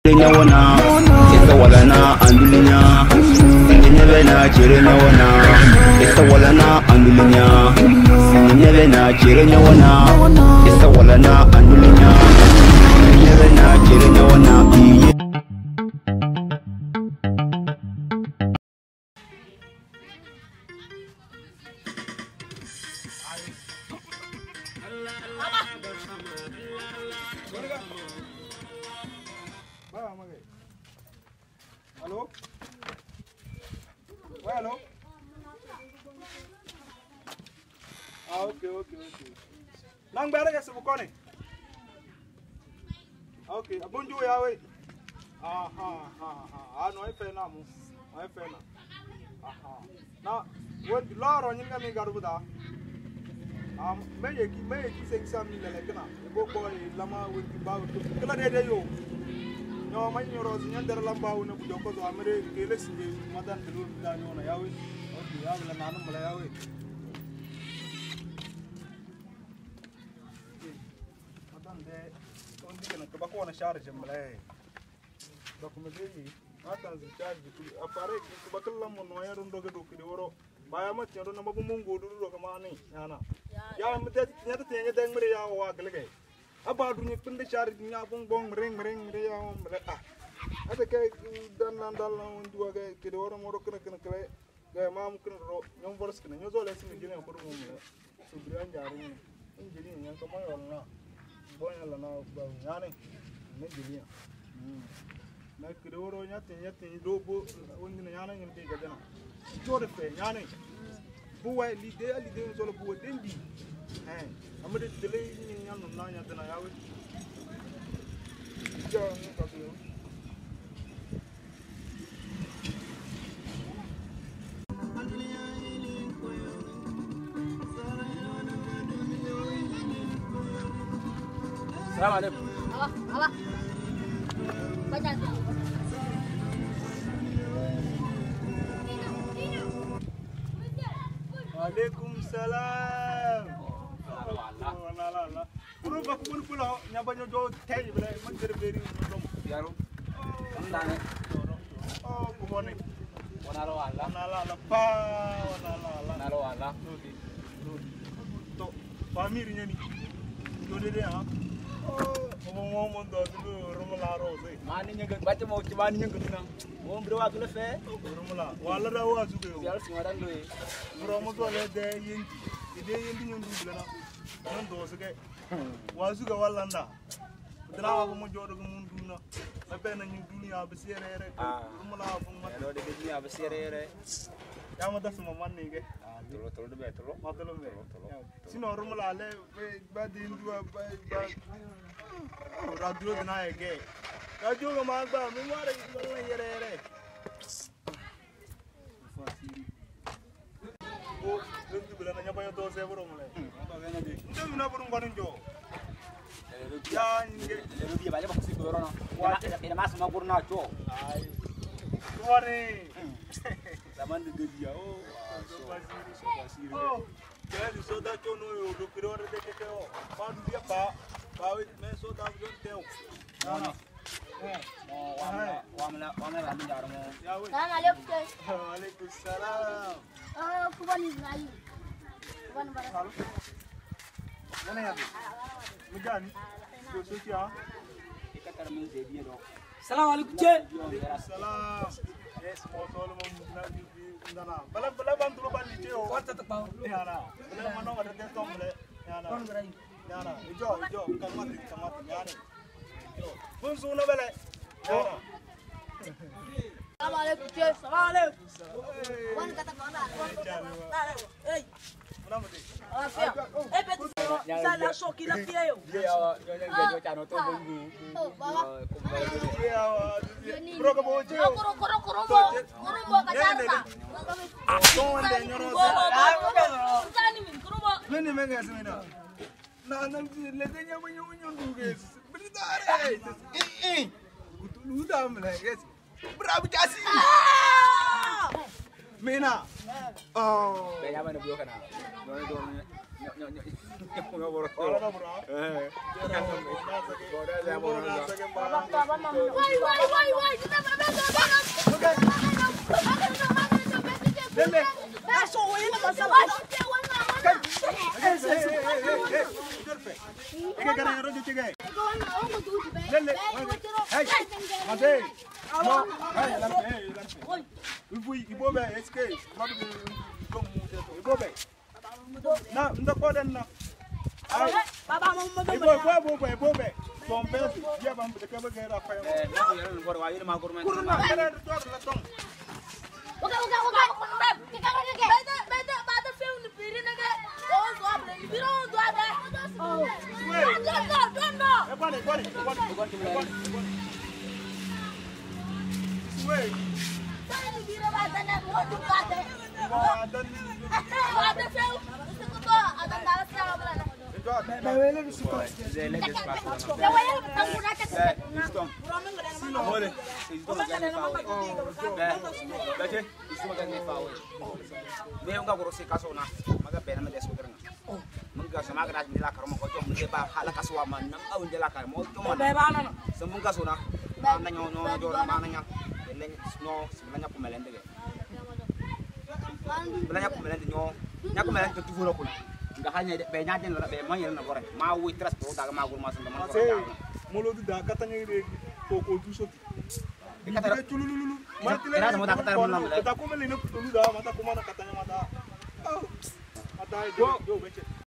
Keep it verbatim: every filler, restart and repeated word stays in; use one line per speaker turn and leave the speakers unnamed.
Wana, it's a walana and Lunya. Never na Chirena wana, it's a walana and Lunya. Never na Chirena wana, it's a walana and Lunya. Never na Chirena wana.
Hello? Well, hello? Ah, okay, okay, okay. Nang better get some corner. Okay, a bonjour, Yahweh. Ah, ha, ha, ha. I know I fell now. I fell now. Aha. Now, what Law on you can make out of that? Um, may you may you say something like that? Go boy, Lama with the bow to Canada. No, my neuros in the Lamba when you go to America, listen to Madame the Room down on Yahweh. Okay, I will an animal Yahweh. Madame there, only can a tobacco on a charge and Malay. Documentary, not as a charge to apparate tobacco lamb on wire and dog to Kidoro. By a much, I don't know Mungo to Rokamani. Yana. Yam, that's the other thing that Maria or Galagay. About when you put the charge in your bong ring ring ring. I think I done and done to a Kidora Moroccan and clay. Their mom couldn't roll young verse can use all lesson again for the woman. So behind Yarin, engineering, young Kamoy now. Boyal now, Yanni, Nigeria. Like Kidoro, nothing yet in Dobo, only the Yanni and take a dinner. Sort of thing, Yanni. Who I lead there, lead all of what Indy. I'm going to delay in young nine than I have.
Salam alaikum.
Allah, Allah. Baca.
Alaikum salam. Puro bak pun pulau nyabanya jauh teh bila macam beri macam.
Biaru. Tentang.
Oh, kumone.
Wanalo Allah.
Wanalo Allah pa. Wanalo Allah.
Wanalo Allah.
Lodi. Lodi. To family ni. Lodi dia ah. Oh, ngomong ngomong dah dulu rumah rose.
Mani nyenggut baca mau cuma nyenggut nang. Om bro aku lefe.
Rumah. Wala dah wah juga.
Biar singaran dulu.
Bro mau tu ada deh yang, ide yang di nyundu bila nak. Orang dosa ke. Wah juga wala nda. Betul aku mau jodoh ke mundu na. Tapi nak dunia besar era. Rumah aku mau.
Kalau di dunia besar era.
Yang mana semua mana ke?
Terus terus deh terus.
Matulung deh. Sino rumah lale. Badin dua bad. Radio dina ke. Radio ke mana? Memang orang era era. Oh, nanti bila nanya banyak dosa burung le. Itu mana burung kau ninjo? Ya, ini.
Lebih banyak maksud burung. Ini mas mau burung naco.
Tuan ni.
Zaman dulu dia. Oh,
oh. Jadi soda cono yo, lukiro ada deket teo. Madu dia pak, bawit me soda bukan teo. Mana?
Oh, wamla, wamla, wamla ramai jarang mo.
Salam alaikum.
Waalaikumsalam.
Oh, kuban Israel. Kuban barat.
Mana ya? Mujan. Suci ya.
Kita termin jadi dong. Salam alaikum cek.
Salam. Yes, mau soal mau nanti Nana, bala bala bantu lo balik ceo.
Kota tekau.
Ya na, bala mana ada tes tom le. Ya na. Ya na, ijo ijo, kan mati kan mati ya na. Pun suna bala. Ya na.
Salam alaikum cek. Salam alaikum. Wan kata mana? Hey.
Mana mati?
Ah, siap. Eh, betul. Saya sok kila dia yo.
Dia yang yang dia cano tu bunggu.
Oh, bawa.
Ya, bro kamu ceo.
Kuro kuro kuro bo. Kuro bo kacarta.
Tuan dia nyoros.
Sani min kuro bo.
Mene mega semena. Na nanti letenya banyak banyak tu guys. Berita ada. Eh eh. Kutu luda mula guys. Berapa kasih? Mena. Oh.
Kaya mana beliau kena? Dua dua Enggak boros.
Ora na bro.
Eh. Boros ya boros.
Baba baba mama. Woi woi woi woi kita baba baba.
Dele.
Aso woi na masaba.
Eke gara ro je chege.
Ego wana ongo tu be.
Dele. Hey. Mate. No. Hey, la hey, la.
Oi.
Ivui ibobe S K. Mabi ko mu je to. Ibobe. Na ndo ko den na. Ai.
Baba mama mama.
Ibobe ko ibobe ibobe. Tom peso. Ya bam de ke ba gara fa.
Eh, nak ya lu baru ayo mah kurma.
Kuruna gara to la tong.
Oke oke oke. Kita kan ke. Beda beda beda film di piri naga. Oh, do abre. Biro do abre. Oh. Don't no, don't no.
E bane bane bane bane. Wait.
Sai di biro bada na mo du bada.
Ba dan
Bada film. Itu ko ada dalam sama belana.
Bawele ni suko.
Zele despacio.
Ya waya panguna ka.
Eh, istom. Boleh. Istom kan ni fawe. Eh, baca. Istom kan ni fawe. Dia enggak kurus kaso na. Maga bena me desu gerna. Mungga sama ga dajin la karmo ko jom de ba hala kaswa man nam aw de la karmo jom man. Be ba na. Sembung kaso na. Na nyo no jo na mana nya. Len no sebenarnya aku melende ge. Sebenarnya aku melende nyo. Nya aku melende tu fulo kun. Enggak hanya be nyajen la be man yelna gore. Ma wi tras ko daga ma gur ma san man.
Ase molo du da katanya re ko ko du soti. Kata tulululu. Mati le.
Era sama tak kata mun nam le.
Kata ko mele ne tulu da mata ko mana katanya mata. Mata do do beche.